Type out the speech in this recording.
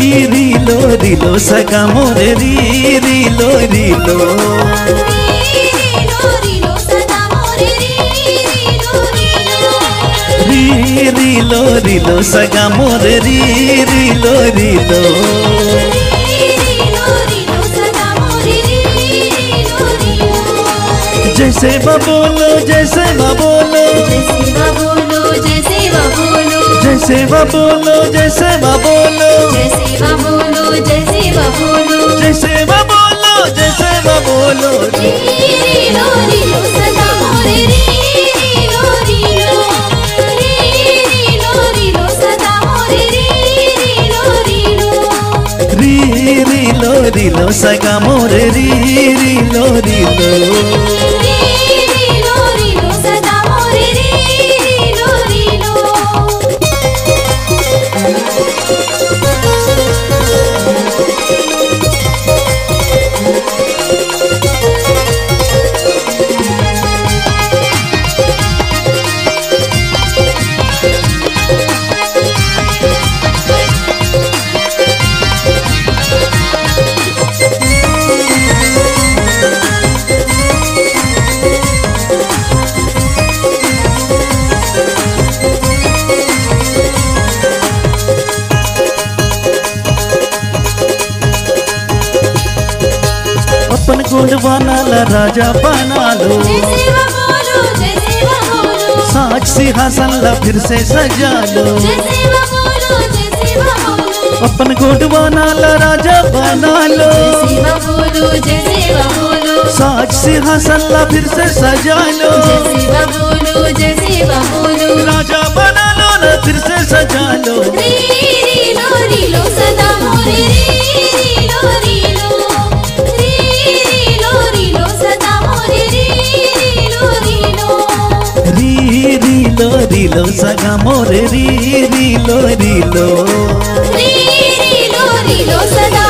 रीलो रीलो सगा मोरे रीलो रीलो रीलो रीलो सगा मोरे रीलो रीलो जैसे बोलो जैसे बोलो जैसे बोलो जैसे बोलो जैसे बोलो जैसे बोलो जैसे बोलो रीलो रीलो सदा मोरे रीलो रीलो रीलो रीलो सदा मोरे रीलो रीलो रीलो रीलो सगा मोरे रीलो रीलो अपन गोंडवाना ला राजा बना लो साज सिंहासन ला फिर से सजा लो अपन गोंडवाना ला राजा बना लो साज सिंहासन ला फिर से सजा लो राजा बना लो ना फिर से सजा लो रीलो रीलो सदा मोरे रीलो रीलो रीलो रीलो सदा मोरे रीलो रीलो रीलो रीलो सगा मोरे रीलो रीलो रीलो रीलो सदा